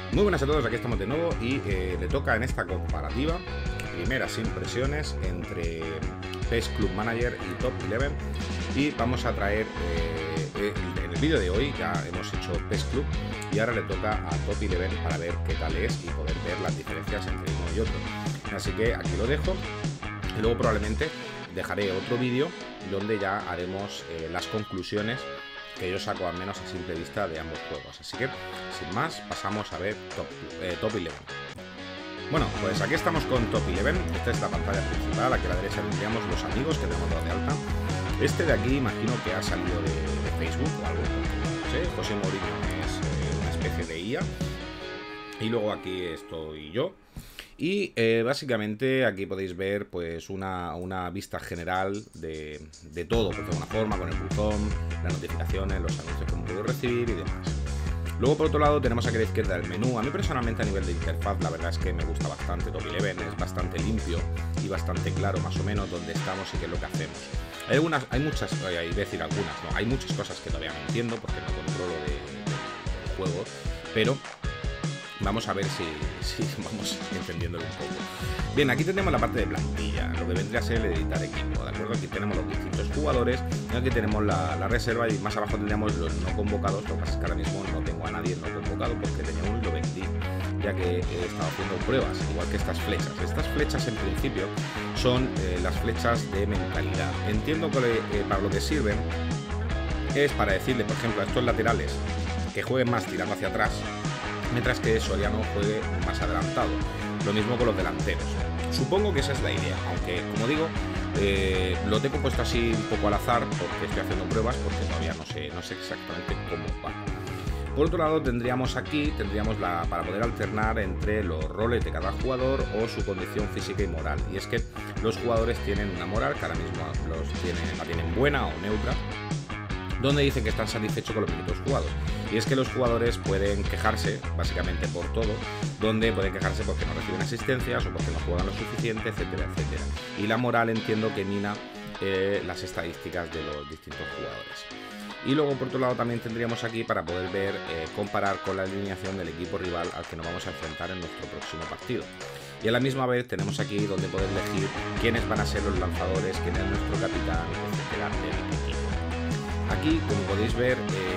Muy buenas a todos, aquí estamos de nuevo y le toca en esta comparativa primeras impresiones entre PES Club Manager y Top 11 y vamos a traer en el vídeo de hoy ya hemos hecho PES Club y ahora le toca a Top 11 para ver qué tal es y poder ver las diferencias entre uno y otro. Así que aquí lo dejo y luego probablemente dejaré otro vídeo donde ya haremos las conclusiones que yo saco al menos a simple vista de ambos juegos. Así que, sin más, pasamos a ver Top 11. Bueno, pues aquí estamos con Top 11. Esta es la pantalla principal. Aquí a la derecha tendríamos los amigos que tenemos dado de alta. Este de aquí imagino que ha salido de Facebook o algo. No sé, José Mourinho es una especie de IA. Y luego aquí estoy yo. Y básicamente aquí podéis ver pues una vista general de todo, pues de alguna forma, con el botón, las notificaciones, los anuncios que puedo recibir y demás. Luego por otro lado tenemos aquí a la izquierda el menú. A mí personalmente a nivel de interfaz la verdad es que me gusta bastante Top 11, es bastante limpio y bastante claro más o menos dónde estamos y qué es lo que hacemos. Hay muchas, voy a decir algunas, no, hay muchas cosas que todavía no entiendo porque no controlo del juego, pero vamos a ver si vamos entendiéndolo un poco. Bien, aquí tenemos la parte de plantilla, lo que vendría a ser el editar equipo, ¿de acuerdo? Aquí tenemos los distintos jugadores, y aquí tenemos la reserva y más abajo tendríamos los no convocados. Lo que pasa es que ahora mismo no tengo a nadie no convocado porque tenía uno y lo vendí, ya que he estado haciendo pruebas, igual que estas flechas. Estas flechas en principio son las flechas de mentalidad. Entiendo que para lo que sirven es para decirle, por ejemplo, a estos laterales que jueguen más tirando hacia atrás, mientras que Soriano juegue más adelantado. Lo mismo con los delanteros. Supongo que esa es la idea, aunque como digo, lo tengo puesto así un poco al azar porque estoy haciendo pruebas, porque todavía no sé exactamente cómo va. Por otro lado tendríamos para poder alternar entre los roles de cada jugador o su condición física y moral. Y es que los jugadores tienen una moral que ahora mismo la tienen buena o neutra, donde dicen que están satisfechos con los minutos jugados. Y es que los jugadores pueden quejarse, básicamente por todo, donde pueden quejarse porque no reciben asistencias o porque no juegan lo suficiente, etcétera, etcétera. Y la moral entiendo que mina las estadísticas de los distintos jugadores. Y luego por otro lado también tendríamos aquí para poder ver, comparar con la alineación del equipo rival al que nos vamos a enfrentar en nuestro próximo partido. Y a la misma vez tenemos aquí donde poder elegir quiénes van a ser los lanzadores, quién es nuestro capitán, etcétera, del equipo. Aquí, como podéis ver,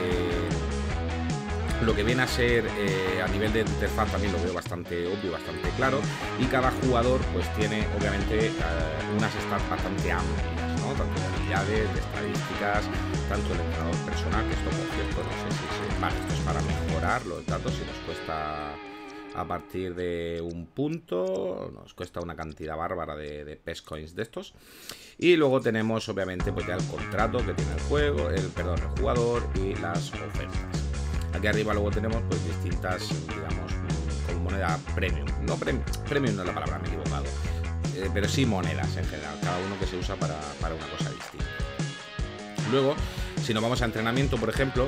lo que viene a ser a nivel de interfaz también lo veo bastante obvio, bastante claro, y cada jugador pues tiene obviamente unas stats bastante amplias, ¿no? Tanto de habilidades, de estadísticas, tanto el entrenador personal, que esto por cierto no sé si vale, esto es para mejorar los datos, si nos cuesta a partir de un punto, nos cuesta una cantidad bárbara de PES Coins de estos. Y luego tenemos obviamente pues ya el contrato que tiene el juego, el jugador y las ofertas. Aquí arriba luego tenemos pues distintas, digamos, con moneda premium. No, premium no es la palabra, me he equivocado. Pero sí monedas en general, cada uno que se usa para una cosa distinta. Luego, si nos vamos a entrenamiento, por ejemplo,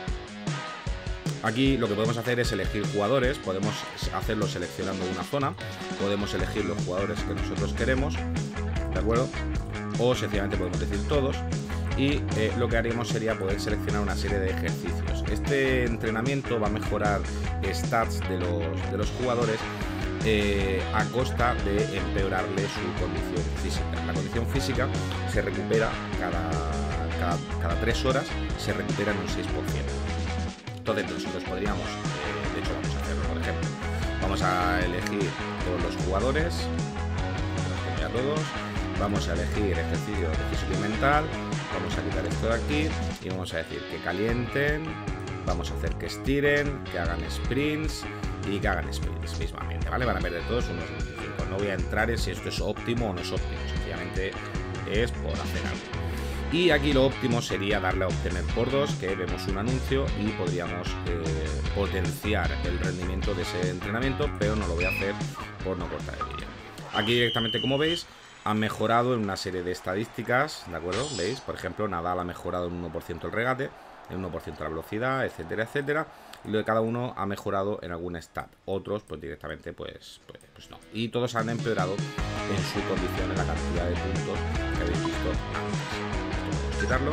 aquí lo que podemos hacer es elegir jugadores, podemos hacerlo seleccionando una zona, podemos elegir los jugadores que nosotros queremos, ¿de acuerdo? O sencillamente podemos decir todos, y lo que haríamos sería poder seleccionar una serie de ejercicios. Este entrenamiento va a mejorar stats de los jugadores a costa de empeorarle su condición física. La condición física se recupera cada 3 horas, se recupera en un 6%. Entonces nosotros podríamos, de hecho vamos a hacerlo, por ejemplo, vamos a elegir todos los jugadores, a todos, vamos a elegir ejercicio de físico y mental, vamos a quitar esto de aquí y vamos a decir que calienten, vamos a hacer que estiren, que hagan sprints y que hagan sprints mismamente, ¿vale? Van a perder todos unos 25. No voy a entrar en si esto es óptimo o no es óptimo, sencillamente es por hacer algo. Y aquí lo óptimo sería darle a obtener por 2, que vemos un anuncio y podríamos potenciar el rendimiento de ese entrenamiento, pero no lo voy a hacer por no cortar el vídeo. Aquí directamente, como veis, han mejorado en una serie de estadísticas, ¿de acuerdo? ¿Veis? Por ejemplo, Nadal ha mejorado en 1% el regate, en 1% la velocidad, etcétera, etcétera. Y lo de cada uno ha mejorado en algún stat. Otros, pues directamente, pues no. Y todos han empeorado en su condición, en la cantidad de puntos que habéis visto antes. Quitarlo,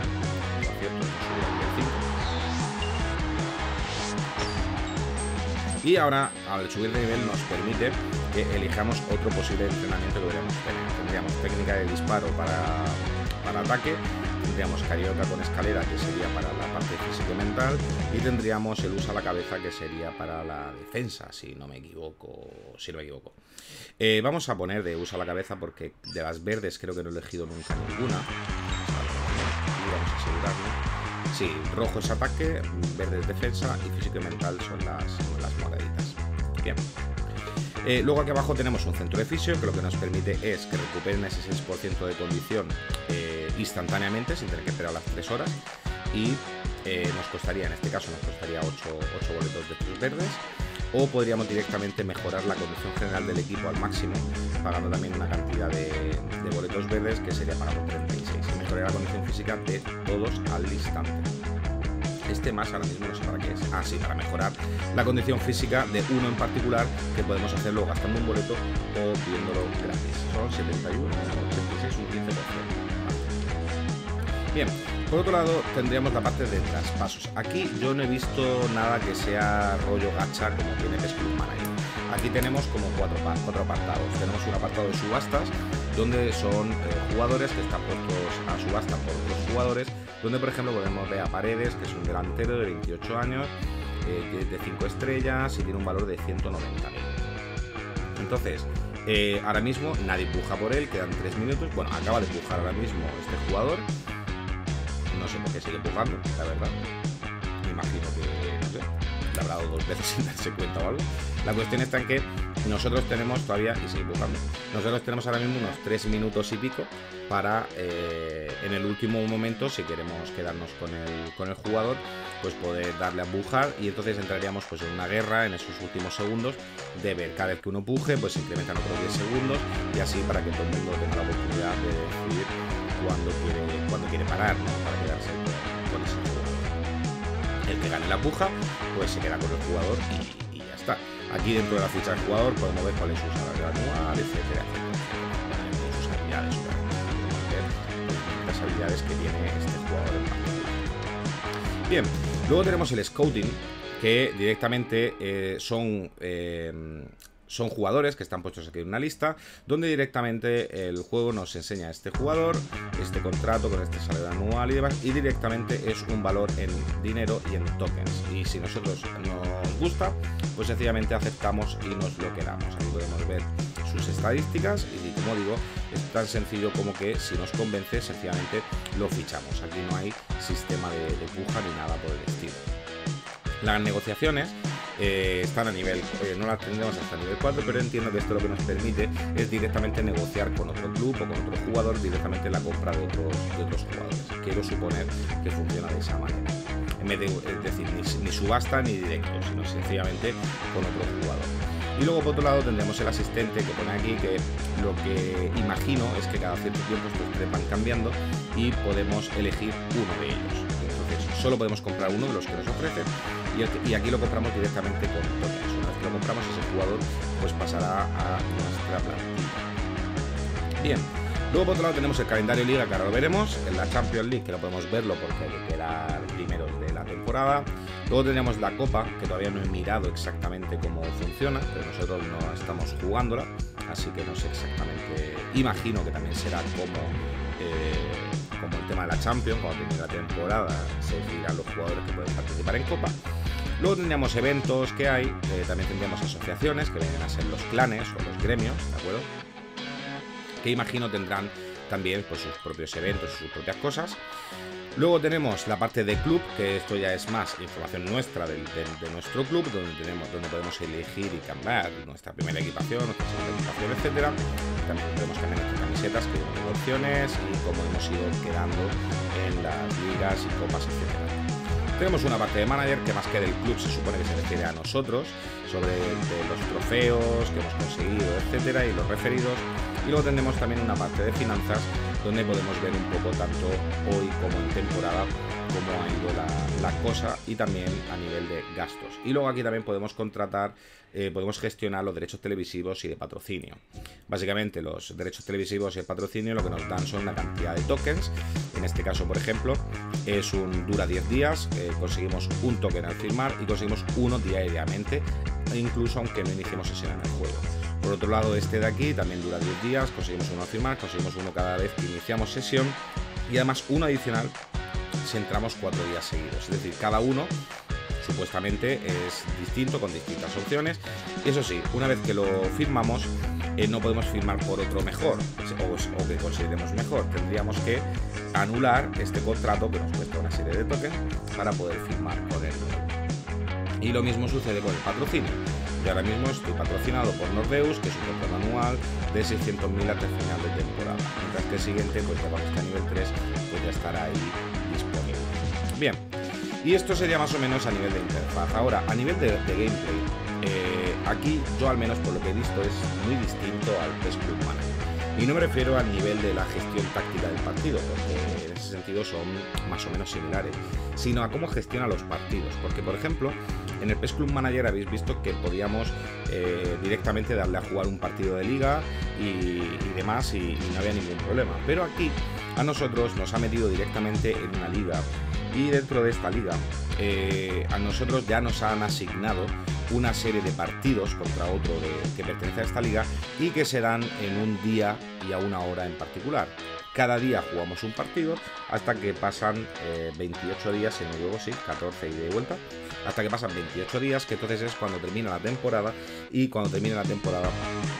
por cierto, subir al nivel 5. Y ahora, al subir de nivel, nos permite que elijamos otro posible entrenamiento que podríamos tener. Tendríamos técnica de disparo para ataque, tendríamos carioca con escalera, que sería para la parte física y mental, y tendríamos el uso a la cabeza, que sería para la defensa, si no me equivoco. Vamos a poner de uso a la cabeza, porque de las verdes creo que no he elegido nunca ninguna. Vamos a asegurarnos. Sí, rojo es ataque, verde es defensa y físico y mental son las moraditas. Bien. Luego aquí abajo tenemos un centro de fisio, que lo que nos permite es que recuperen ese 6% de condición instantáneamente, sin tener que esperar las 3 horas. Y nos costaría, en este caso, 8 boletos de plus verdes. O podríamos directamente mejorar la condición general del equipo al máximo, pagando también una cantidad de boletos verdes, que sería pagando 36. Y mejorar la condición física de todos al instante. Este más ahora mismo no sé para qué es. Ah, sí, para mejorar la condición física de uno en particular, que podemos hacerlo gastando un boleto o viéndolo gratis. Son 71, 86, un 15%. Bien, por otro lado tendríamos la parte de traspasos. Aquí yo no he visto nada que sea rollo gacha como tiene PES Club Manager. Aquí tenemos como cuatro apartados. Tenemos un apartado de subastas, donde son jugadores que están puestos a subasta por otros jugadores, donde por ejemplo podemos ver a Paredes, que es un delantero de 28 años, de 5 estrellas y tiene un valor de 190.000. Entonces, ahora mismo nadie puja por él, quedan 3 minutos. Bueno, acaba de pujar ahora mismo este jugador. No sé por qué sigue pujando, la verdad. Me imagino que, no sé, le habrá dado 2 veces sin darse cuenta o algo. La cuestión está en que nosotros tenemos todavía, y sigue pujando, nosotros tenemos ahora mismo unos 3 minutos y pico para, en el último momento, si queremos quedarnos con el jugador, pues poder darle a pujar, y entonces entraríamos pues en una guerra en esos últimos segundos de ver cada vez que uno puje, pues se incrementan otros 10 segundos, y así para que todo el mundo tenga la oportunidad de decidir cuando quiere parar, ¿no? Para quedarse con ese jugador. El que gane la puja, pues se queda con el jugador y ya está. Aquí dentro de la ficha del jugador podemos ver cuál es su salario anual, etcétera, sus habilidades, podemos ver las habilidades que tiene este jugador en particular. Bien, luego tenemos el scouting, que directamente son jugadores que están puestos aquí en una lista, donde directamente el juego nos enseña a este jugador, este contrato con este salario anual y demás, y directamente es un valor en dinero y en tokens. Y si nosotros nos gusta, pues sencillamente aceptamos y nos lo quedamos. Aquí podemos ver sus estadísticas y, como digo, es tan sencillo como que si nos convence, sencillamente lo fichamos. Aquí no hay sistema de puja ni nada por el estilo. Las negociaciones están a nivel, no las tendremos hasta nivel 4, pero entiendo que esto lo que nos permite es directamente negociar con otro club o con otro jugador directamente la compra de otros jugadores. Quiero suponer que funciona de esa manera. En vez de, es decir, ni subasta ni directo, sino sencillamente con otro jugador. Y luego por otro lado tendremos el asistente, que pone aquí que lo que imagino es que cada cierto tiempo estos tres van cambiando y podemos elegir uno de ellos. Entonces solo podemos comprar uno de los que nos ofrecen y aquí lo compramos directamente con tokens. Una vez que lo compramos, ese jugador pues pasará a nuestra plantilla. Bien, luego por otro lado tenemos el calendario Liga, que ahora lo veremos. En la Champions League, que no podemos verlo porque hay que quedar primeros de la temporada. Luego tenemos la Copa, que todavía no he mirado exactamente cómo funciona, pero nosotros no estamos jugándola, así que no sé exactamente. Imagino que también será como el tema de la Champions. Cuando termine la temporada se decidirán los jugadores que pueden participar en Copa. Luego tendríamos eventos que hay, también tendríamos asociaciones, que vienen a ser los clanes o los gremios, ¿de acuerdo? Que imagino tendrán también pues, sus propios eventos, sus propias cosas. Luego tenemos la parte de club, que esto ya es más información nuestra de nuestro club, donde podemos elegir y cambiar nuestra primera equipación, nuestra segunda equipación, etcétera. También podemos cambiar nuestras camisetas, que tienen opciones, y cómo hemos ido quedando en las ligas y copas, etcétera. Tenemos una parte de manager, que más que del club se supone que se refiere a nosotros, sobre los trofeos que hemos conseguido, etcétera, y los referidos. Y luego tendremos también una parte de finanzas, donde podemos ver un poco tanto hoy como en temporada cómo ha ido la cosa y también a nivel de gastos. Y luego aquí también podemos contratar, podemos gestionar los derechos televisivos y de patrocinio. Básicamente los derechos televisivos y el patrocinio lo que nos dan son una cantidad de tokens. En este caso, por ejemplo, dura 10 días, conseguimos un token al firmar y conseguimos uno diariamente, incluso aunque no iniciemos sesión en el juego. Por otro lado, este de aquí también dura 10 días, conseguimos uno al firmar, conseguimos uno cada vez que iniciamos sesión y además uno adicional si entramos 4 días seguidos. Es decir, cada uno supuestamente es distinto, con distintas opciones. Y eso sí, una vez que lo firmamos, no podemos firmar por otro mejor o que consideremos mejor. Tendríamos que anular este contrato que nos cuesta una serie de tokens para poder firmar con el nuevo. Y lo mismo sucede con el patrocinio. Yo ahora mismo estoy patrocinado por Nordeus, que es un contrato anual de 600.000 hasta el final de temporada. Mientras que el siguiente, pues ya cuando esté a nivel 3, pues ya estará ahí disponible. Bien, y esto sería más o menos a nivel de interfaz. Ahora, a nivel de gameplay, aquí yo al menos por lo que he visto es muy distinto al PES Club Manager. Y no me refiero al nivel de la gestión táctica del partido, porque en ese sentido son más o menos similares, sino a cómo gestiona los partidos. Porque, por ejemplo, en el PES Club Manager habéis visto que podíamos directamente darle a jugar un partido de liga y demás y no había ningún problema. Pero aquí a nosotros nos ha metido directamente en una liga y dentro de esta liga a nosotros ya nos han asignado una serie de partidos contra otro que pertenece a esta liga y que se dan en un día y a una hora en particular. Cada día jugamos un partido hasta que pasan 28 días, si no luego sí, 14 y de vuelta, hasta que pasan 28 días, que entonces es cuando termina la temporada, y cuando termine la temporada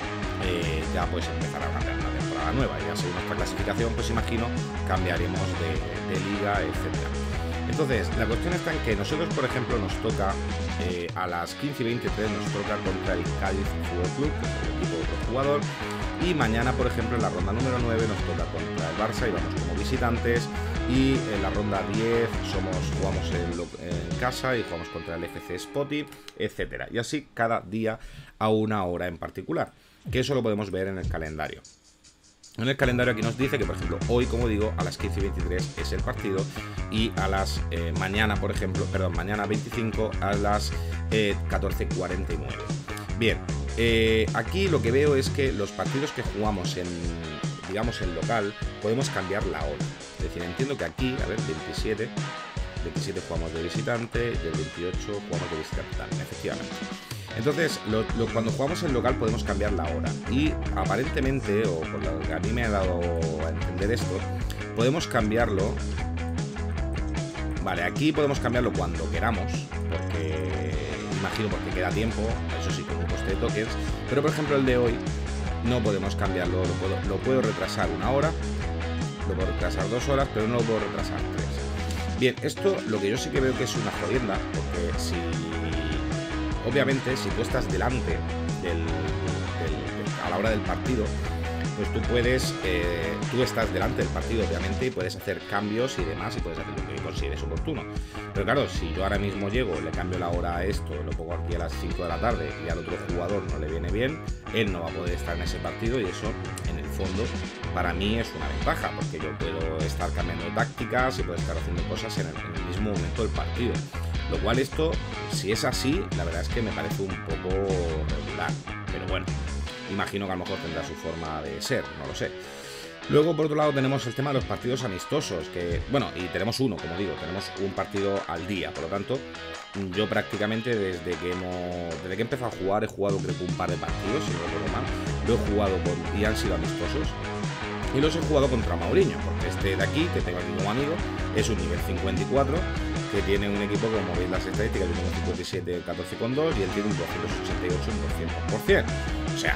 ya pues empezará una temporada nueva, y ya según nuestra clasificación pues imagino cambiaremos de liga, etcétera. Entonces, la cuestión está en que nosotros, por ejemplo, nos toca a las 15 y 23 nos toca contra el Cádiz Fútbol Club, que es el equipo de otro jugador, y mañana, por ejemplo, en la ronda número 9 nos toca contra el Barça y vamos como visitantes, y en la ronda 10 jugamos en casa y jugamos contra el FC Spoti, etcétera. Y así cada día a una hora en particular, que eso lo podemos ver en el calendario. En el calendario aquí nos dice que, por ejemplo, hoy, como digo, a las 15 y 23 es el partido y a las mañana 25 a las 14:49. Bien, aquí lo que veo es que los partidos que jugamos en local podemos cambiar la hora. Es decir, entiendo que aquí, a ver, 27 jugamos de visitante y el 28 jugamos de visitante, efectivamente. Entonces, cuando jugamos en local podemos cambiar la hora y aparentemente, o por lo que a mí me ha dado a entender esto, podemos cambiarlo. Vale, aquí podemos cambiarlo cuando queramos, porque imagino porque queda tiempo, eso sí, con un coste de tokens, pero por ejemplo el de hoy no podemos cambiarlo, lo puedo retrasar una hora, lo puedo retrasar 2 horas, pero no lo puedo retrasar 3. Bien, esto lo que yo sí que veo que es una jodienda, porque obviamente, si tú estás delante a la hora del partido, pues tú estás delante del partido, obviamente, y puedes hacer cambios y demás, y puedes hacer lo que consideres oportuno. Pero claro, si yo ahora mismo llego, le cambio la hora a esto, lo pongo aquí a las 5 de la tarde y al otro jugador no le viene bien, él no va a poder estar en ese partido y eso, en el fondo, para mí es una ventaja, porque yo puedo estar cambiando tácticas y puedo estar haciendo cosas en el mismo momento del partido. Lo cual esto, si es así, la verdad es que me parece un poco regular. Pero bueno, imagino que a lo mejor tendrá su forma de ser, no lo sé. Luego, por otro lado, tenemos el tema de los partidos amistosos, que, bueno, y tenemos uno, como digo, tenemos un partido al día. Por lo tanto, yo prácticamente desde que he empezado a jugar, he jugado creo que un par de partidos, si no recuerdo mal. Lo he jugado y han sido amistosos. Y los he jugado contra Mourinho, porque este de aquí, que tengo aquí como amigo, es un nivel 54, que tiene un equipo, como veis las estadísticas, yo tengo 57, 14,2 y él tiene un 288, un 200%. O sea,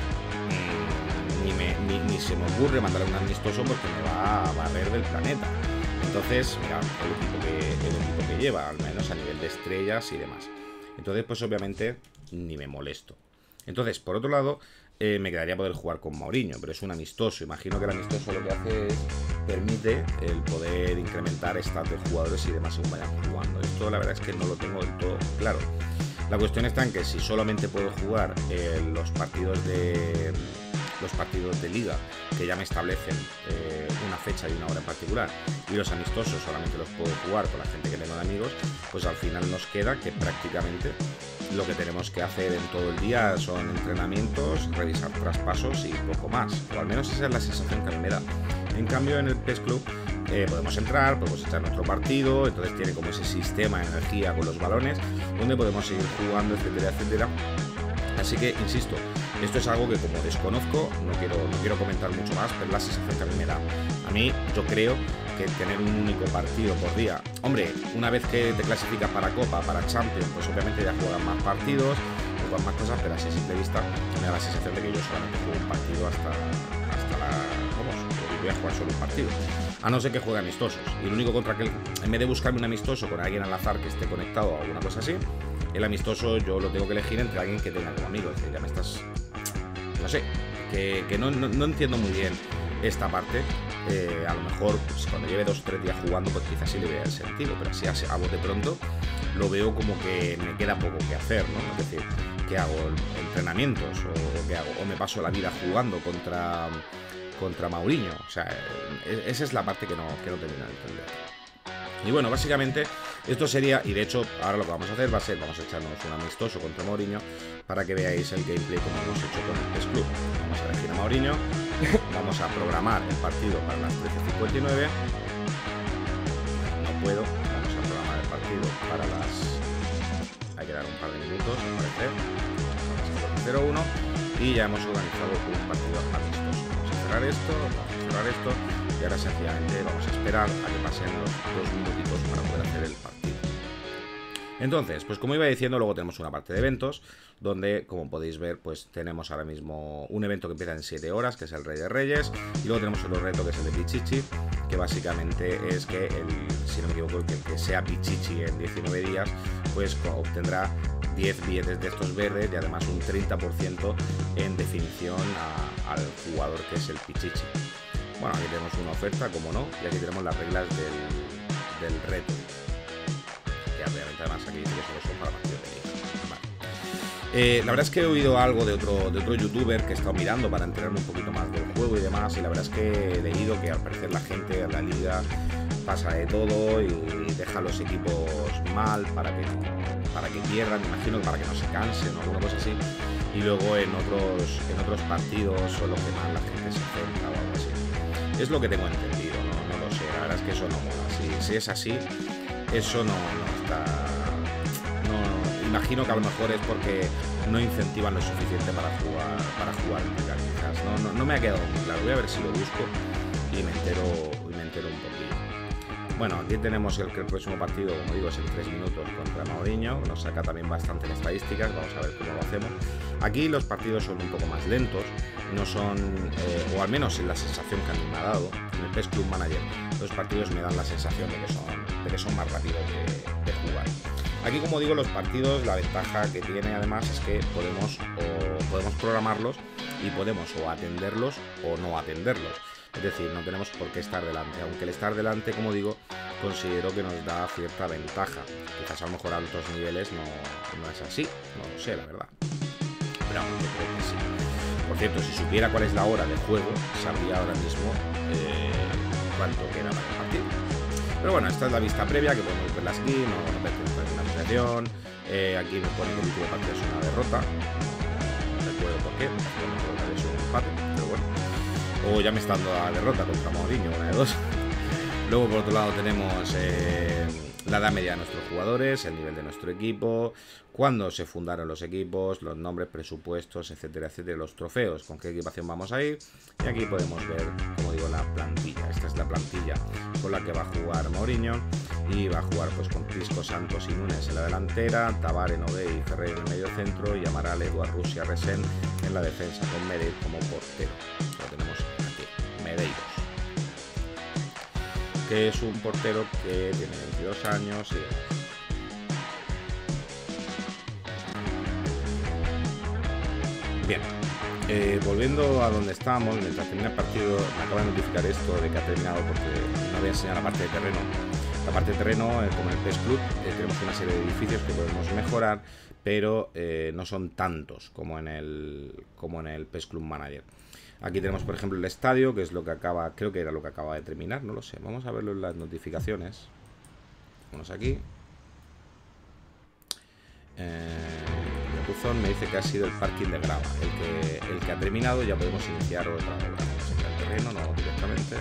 ni se me ocurre mandarle un amistoso porque me va a barrer del planeta. Entonces, mira, el equipo que lleva, al menos a nivel de estrellas y demás. Entonces, pues obviamente, ni me molesto. Entonces, por otro lado, me quedaría poder jugar con Mourinho, pero es un amistoso. Imagino que el amistoso lo que hace es permite el poder incrementar stats de jugadores y demás según vayan jugando. Esto la verdad es que no lo tengo del todo claro. La cuestión está en que si solamente puedo jugar los partidos de los partidos de liga, que ya me establecen una fecha y una hora en particular, y los amistosos solamente los puedo jugar con la gente que tengo de amigos, pues al final nos queda que prácticamente lo que tenemos que hacer en todo el día son entrenamientos, revisar traspasos y poco más, o al menos esa es la sensación que me da. En cambio, en el PES Club podemos entrar, podemos echar nuestro partido, entonces tiene como ese sistema de energía con los balones, donde podemos seguir jugando, etcétera, etcétera. Así que, insisto, esto es algo que como desconozco, no quiero comentar mucho más, pero es la sensación que a mí me da. A mí, yo creo que tener un único partido por día, hombre, una vez que te clasificas para Copa, para Champions, pues obviamente ya juegan más partidos, juegan más cosas, pero así a simple vista me da la sensación de que yo solamente juego un partido hasta la... vamos, voy a jugar solo un partido. A no ser que juegue amistosos. Y lo único contra que, en vez de buscarme un amistoso con alguien al azar que esté conectado o alguna cosa así, el amistoso yo lo tengo que elegir entre alguien que tenga como amigo. Es decir, ya me estás... no sé, que no entiendo muy bien esta parte. A lo mejor pues, cuando lleve 2 o 3 días jugando, pues quizás sí le vea el sentido, pero así a bote pronto lo veo como que me queda poco que hacer, ¿no? Es decir, ¿qué hago? ¿Entrenamientos? ¿O qué hago? ¿O me paso la vida jugando contra Mourinho? O sea, esa es la parte que no termino de entender. Y bueno, básicamente esto sería, y de hecho ahora lo que vamos a hacer va a ser, vamos a echarnos un amistoso contra Mourinho para que veáis el gameplay como hemos hecho con el PES Club. Vamos a elegir a Mourinho, vamos a programar el partido para las 13:59. No puedo, vamos a programar el partido para las... hay que dar un par de minutos, me parece. 0-1 y ya hemos organizado un partido amistoso. Vamos a cerrar esto y ahora sencillamente vamos a esperar a que pasen los 2 minutitos para poder hacer el partido. Entonces, pues como iba diciendo, luego tenemos una parte de eventos donde, como podéis ver, pues tenemos ahora mismo un evento que empieza en 7 horas, que es el Rey de Reyes, y luego tenemos otro reto que es el de Pichichi, que básicamente es que, si no me equivoco, el que sea Pichichi en 19 días, pues obtendrá 10 billetes de estos verdes y además un 30% en definición al jugador que es el Pichichi. Bueno, aquí tenemos una oferta, como no, y aquí tenemos las reglas del reto. Que obviamente además aquí dice que solo son para partidos de liga. Vale. La verdad es que he oído algo de otro youtuber que he estado mirando para enterarme un poquito más del juego y demás, y la verdad es que he leído que al parecer la gente en la liga pasa de todo y deja los equipos mal para que pierdan, imagino que para que no se cansen o alguna cosa así, y luego en otros partidos son los que más la gente se centra o algo así. Es lo que tengo entendido, no lo sé, la verdad es que eso no mola. Si es así, eso no está... no, imagino que a lo mejor es porque no incentivan lo suficiente para jugar en liga, quizás. No me ha quedado muy claro, voy a ver si lo busco y me entero un poquillo. Bueno, aquí tenemos el próximo partido, como digo, es en 3 minutos contra Mourinho, nos saca también bastante en estadísticas, vamos a ver cómo lo hacemos. Aquí los partidos son un poco más lentos, no son, o al menos en la sensación que a mí me ha dado, en el PES Club Manager, los partidos me dan la sensación de que son más rápidos de jugar. Aquí, como digo, los partidos, la ventaja que tiene además es que podemos programarlos y podemos o atenderlos o no atenderlos. Es decir, no tenemos por qué estar delante, aunque el estar delante, como digo, considero que nos da cierta ventaja. Quizás a lo mejor a altos niveles no es así, no lo sé, la verdad. Pero yo creo que sí. Por cierto, si supiera cuál es la hora de juego, sabría ahora mismo cuánto queda para el partido. Pero bueno, esta es la vista previa, que podemos verla aquí, no ver una ampliación. Aquí me pone que el último partido es una derrota. No recuerdo por qué, es un empate, pero bueno. O ya me está dando la derrota contra Mourinho, una de dos. Luego, por otro lado, tenemos la edad media de nuestros jugadores, el nivel de nuestro equipo, cuándo se fundaron los equipos, los nombres, presupuestos, etcétera, etcétera, los trofeos, con qué equipación vamos a ir. Y aquí podemos ver, como digo, la plantilla. Esta es la plantilla con la que va a jugar Mourinho. Y va a jugar pues con Prisco, Santos y Núñez en la delantera, Tabárez, Nové y Ferrer en el medio centro, y Amaral, Eduard, Rusia, Resen en la defensa, con Medeiros como portero. Lo tenemos aquí, Medeiros, que es un portero que tiene 22 años y bien. Volviendo a donde estábamos, mientras termina el partido, me acaba de notificar esto de que ha terminado, porque no voy a enseñar la parte de terreno. La parte de terreno, como en el PES Club, tenemos una serie de edificios que podemos mejorar, pero no son tantos como en el PES Club Manager. Aquí tenemos, por ejemplo, el estadio, que es lo que acaba, creo que era lo que acaba de terminar, no lo sé. Vamos a verlo en las notificaciones. Vamos aquí. El buzón me dice que ha sido el parking de grava el que ha terminado. Ya podemos iniciar otra obra. Vamos a entrar al terreno, no directamente.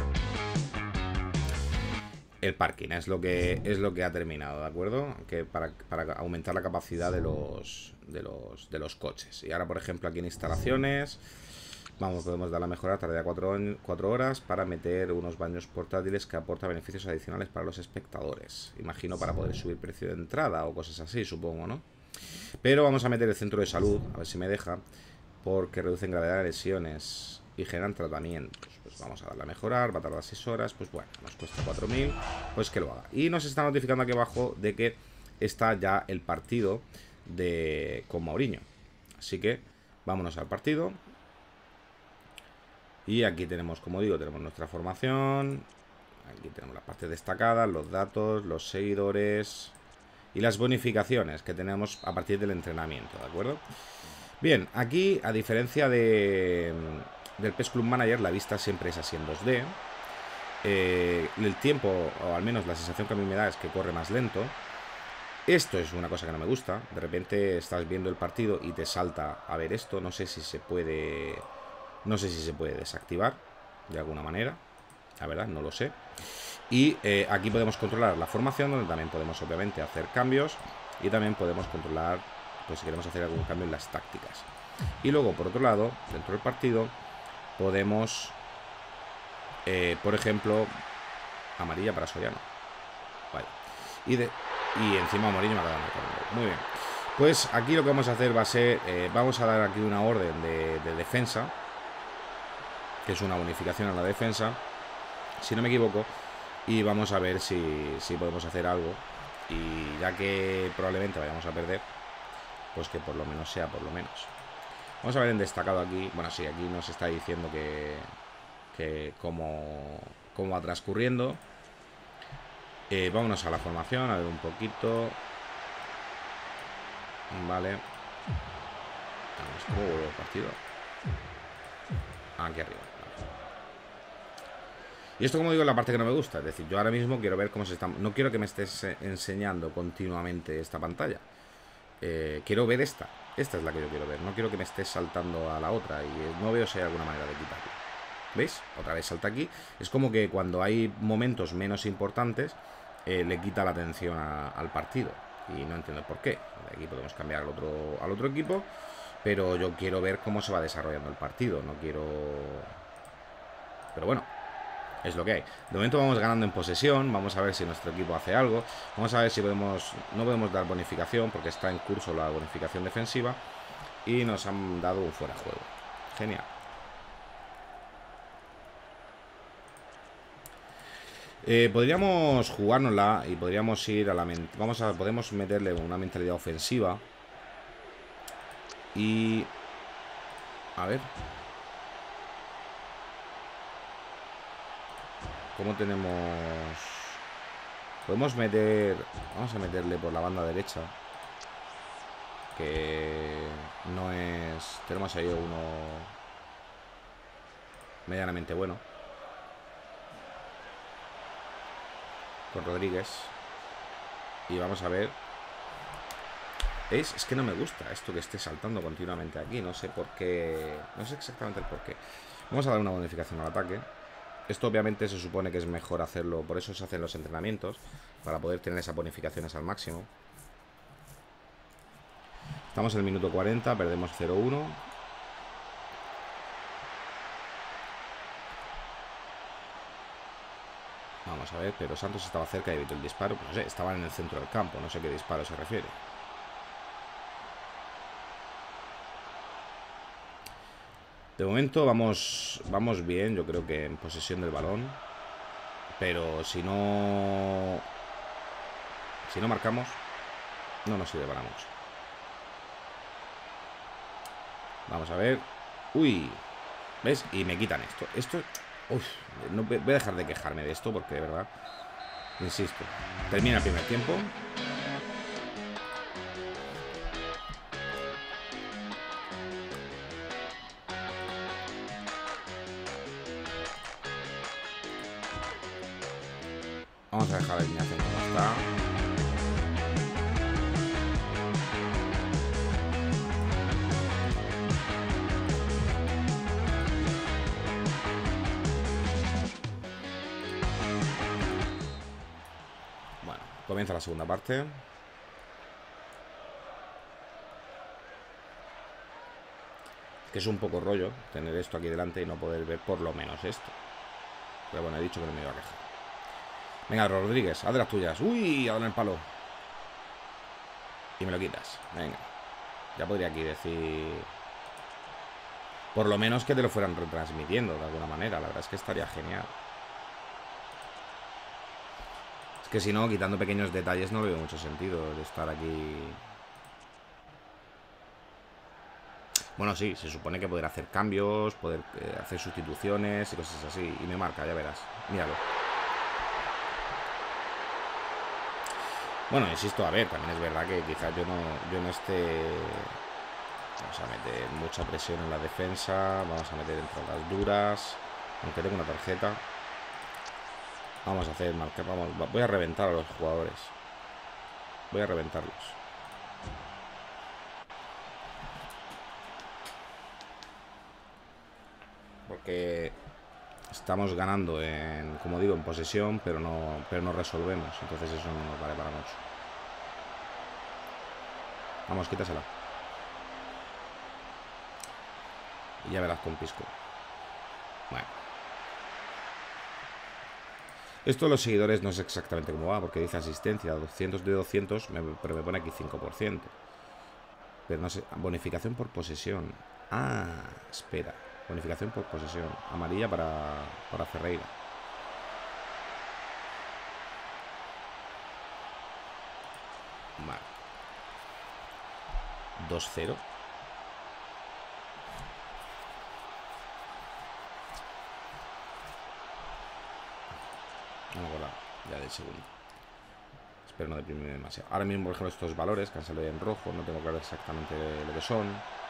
El parking es lo que ha terminado, ¿de acuerdo? Que para aumentar la capacidad de los coches. Y ahora, por ejemplo, aquí en instalaciones, podemos dar la mejora, tardaría 4 horas para meter unos baños portátiles que aporta beneficios adicionales para los espectadores. Imagino para poder subir precio de entrada o cosas así, supongo, ¿no? Pero vamos a meter el centro de salud, a ver si me deja, porque reducen gravedad de lesiones y generan tratamientos. Pues vamos a darle a mejorar, va a tardar 6 horas, pues bueno, nos cuesta 4.000, pues que lo haga. Y nos está notificando aquí abajo de que está ya el partido con Mourinho. Así que vámonos al partido. Y aquí tenemos, como digo, tenemos nuestra formación. Aquí tenemos las partes destacadas, los datos, los seguidores y las bonificaciones que tenemos a partir del entrenamiento, ¿de acuerdo? Bien, aquí, a diferencia del PES Club Manager, la vista siempre es así en 2D. El tiempo, o al menos la sensación que a mí me da, es que corre más lento. Esto es una cosa que no me gusta. De repente estás viendo el partido y te salta a ver esto. No sé si se puede desactivar de alguna manera. La verdad, no lo sé. Y aquí podemos controlar la formación, donde también podemos obviamente hacer cambios. Y también podemos controlar, pues si queremos hacer algún cambio en las tácticas. Y luego, por otro lado, dentro del partido, podemos, por ejemplo, amarilla para Soriano. Vale. Y encima Mourinho me acaba de marcar un gol. Muy bien. Pues aquí lo que vamos a hacer va a ser, vamos a dar aquí una orden de defensa, que es una bonificación a la defensa, si no me equivoco. Y vamos a ver si podemos hacer algo. Y ya que probablemente vayamos a perder, pues que por lo menos sea por lo menos. Vamos a ver en destacado aquí. Bueno, sí, aquí nos está diciendo que cómo va transcurriendo. Vámonos a la formación, a ver un poquito. Vale. Vamos, ¿cómo vuelve el partido? Aquí arriba. Y esto, como digo, es la parte que no me gusta. Es decir, yo ahora mismo quiero ver cómo se está... No quiero que me estés enseñando continuamente esta pantalla. Quiero ver esta. Esta es la que yo quiero ver. No quiero que me estés saltando a la otra. Y no veo si hay alguna manera de quitarlo. ¿Veis? Otra vez salta aquí. Es como que cuando hay momentos menos importantes, le quita la atención al partido. Y no entiendo por qué. Aquí podemos cambiar al otro equipo. Pero yo quiero ver cómo se va desarrollando el partido. No quiero... Pero bueno, es lo que hay. De momento vamos ganando en posesión. Vamos a ver si nuestro equipo hace algo. Vamos a ver si podemos... No podemos dar bonificación porque está en curso la bonificación defensiva. Y nos han dado un fuera de juego. Genial. Podríamos jugárnosla y podríamos ir a la... Podemos meterle una mentalidad ofensiva. Y... A ver... ¿Cómo tenemos? Podemos meter... Vamos a meterle por la banda derecha, que no es... Tenemos ahí uno medianamente bueno, con Rodríguez. Y vamos a ver. ¿Veis? Es que no me gusta esto que esté saltando continuamente aquí. No sé por qué. No sé exactamente el por qué. Vamos a dar una bonificación al ataque. Esto obviamente se supone que es mejor hacerlo, por eso se hacen los entrenamientos, para poder tener esas bonificaciones al máximo. Estamos en el minuto 40, perdemos 0-1. Vamos a ver, pero Santos estaba cerca y evitó el disparo. Pues no sé, estaban en el centro del campo, no sé qué disparo se refiere. De momento vamos bien, yo creo que en posesión del balón. Pero si no marcamos, no nos sirve para mucho. Vamos a ver. Uy, ¿ves? Y me quitan esto. Uf, no voy a dejar de quejarme de esto porque de verdad, insisto, termina el primer tiempo. Vamos a dejar la alineación como está. Bueno, comienza la segunda parte. Que es un poco rollo tener esto aquí delante y no poder ver por lo menos esto. Pero bueno, he dicho que no me iba a quejar. Venga, Rodríguez, haz de las tuyas. Uy, a dar el palo. Y me lo quitas. Venga. Ya podría aquí decir... Por lo menos que te lo fueran retransmitiendo de alguna manera. La verdad es que estaría genial. Es que si no, quitando pequeños detalles no le veo mucho sentido de estar aquí... Bueno, sí, se supone que poder hacer cambios, poder hacer sustituciones y cosas así. Y me marca, ya verás. Míralo. Bueno, insisto, a ver, también es verdad que quizás yo no esté... Vamos a meter mucha presión en la defensa. Vamos a meter dentro las duras. Aunque tengo una tarjeta. Vamos a hacer marcar. Voy a reventar a los jugadores. Voy a reventarlos. Porque estamos ganando en, como digo, en posesión, pero no resolvemos. Entonces eso no nos vale para mucho. Vamos, quítasela. Y ya verás con Pisco. Bueno. Esto de los seguidores no sé exactamente cómo va, porque dice asistencia 200 de 200, pero me pone aquí 5%. Pero no sé, bonificación por posesión. Ah, espera. Bonificación por posesión. Amarilla para Ferreira. Vale. 2-0. Vamos a volar ya del segundo. Espero no deprimirme demasiado. Ahora mismo, por ejemplo, estos valores que han salido en rojo, no tengo claro exactamente lo que son.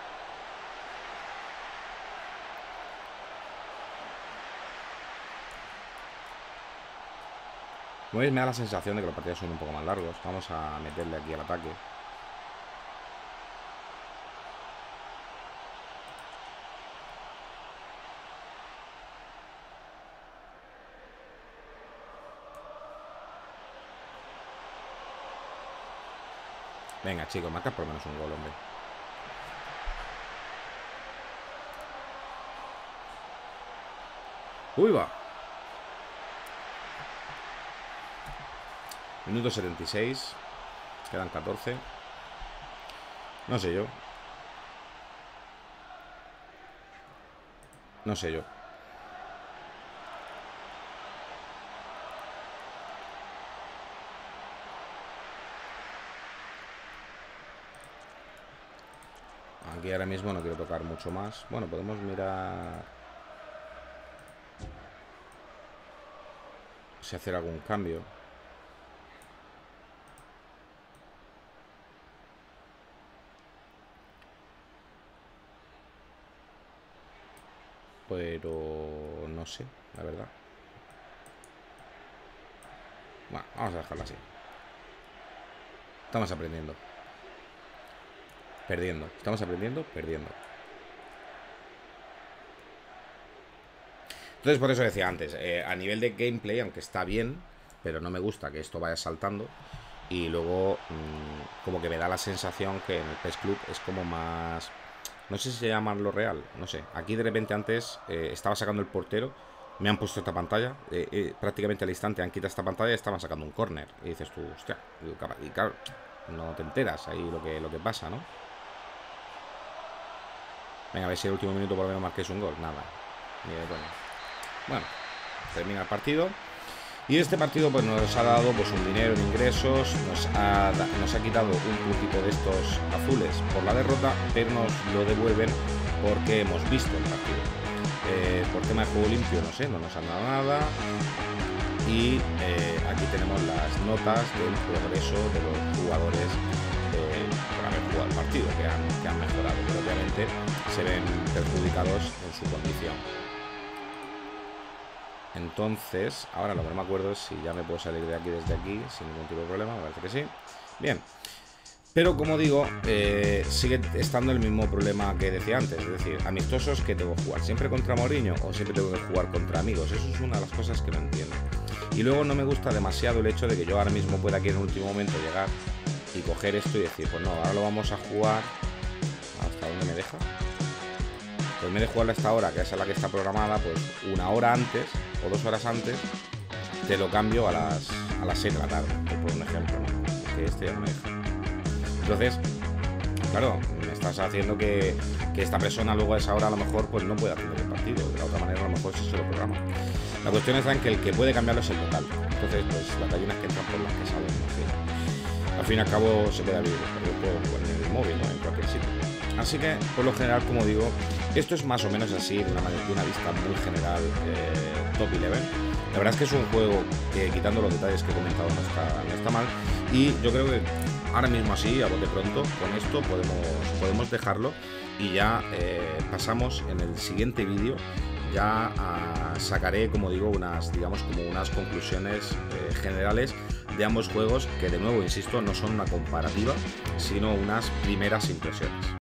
Me da la sensación de que los partidos son un poco más largos. Vamos a meterle aquí al ataque. Venga, chicos, marca por lo menos un gol, hombre. ¡Uy, va! Minuto 76. Quedan 14. No sé yo. No sé yo. Aquí ahora mismo no quiero tocar mucho más. Bueno, podemos mirar si hacer algún cambio. Pero no sé, la verdad. Bueno, vamos a dejarlo así. Estamos aprendiendo. Perdiendo. Estamos aprendiendo, perdiendo. Entonces, por eso decía antes, a nivel de gameplay, aunque está bien, pero no me gusta que esto vaya saltando. Y luego, como que me da la sensación que en el PES Club es como más... No sé si se llama lo real, no sé. Aquí de repente antes estaba sacando el portero, me han puesto esta pantalla, prácticamente al instante han quitado esta pantalla y estaban sacando un córner. Y dices tú, hostia, y claro, no te enteras ahí lo que pasa, ¿no? Venga, a ver si el último minuto por lo menos marquéis un gol. Nada, ni de coña. Bueno, termina el partido. Y este partido pues nos ha dado pues un dinero en ingresos, nos ha quitado un puntito de estos azules por la derrota, pero nos lo devuelven porque hemos visto el partido. Por tema de juego limpio, no sé, no nos han dado nada. Y aquí tenemos las notas del progreso de los jugadores por haber jugado el partido, que han mejorado, pero obviamente se ven perjudicados en su condición. Entonces, ahora lo que no me acuerdo es si ya me puedo salir de aquí desde aquí sin ningún tipo de problema, me parece que sí. Bien. Pero como digo, sigue estando el mismo problema que decía antes. Es decir, amistosos, que tengo que jugar siempre contra Mourinho o siempre tengo que jugar contra amigos. Eso es una de las cosas que no entiendo. Y luego no me gusta demasiado el hecho de que yo ahora mismo pueda aquí en el último momento llegar y coger esto y decir, pues no, ahora lo vamos a jugar. ¿Hasta dónde me deja? Pues me de jugarlo a esta hora, que es la que está programada, pues una hora antes o 2 horas antes, te lo cambio a las 6 de la tarde, por un ejemplo, ¿no? Que este ya no me deja. Entonces, claro, me estás haciendo que esta persona luego a esa hora a lo mejor pues no pueda atender el partido. De la otra manera a lo mejor sí se lo programa. La cuestión está en que el que puede cambiarlo es el local. Entonces, pues las gallinas que entran por las que salen. En fin. Al fin y al cabo se puede abrir el juego en el móvil, ¿no? En cualquier sitio. Así que, por lo general, como digo, esto es más o menos así, de una vista muy general, Top 11. La verdad es que es un juego que, quitando los detalles que he comentado, no está mal. Y yo creo que ahora mismo así, a bote pronto, con esto podemos dejarlo. Y ya pasamos en el siguiente vídeo. Ya sacaré, como digo, unas conclusiones generales de ambos juegos, que de nuevo, insisto, no son una comparativa, sino unas primeras impresiones.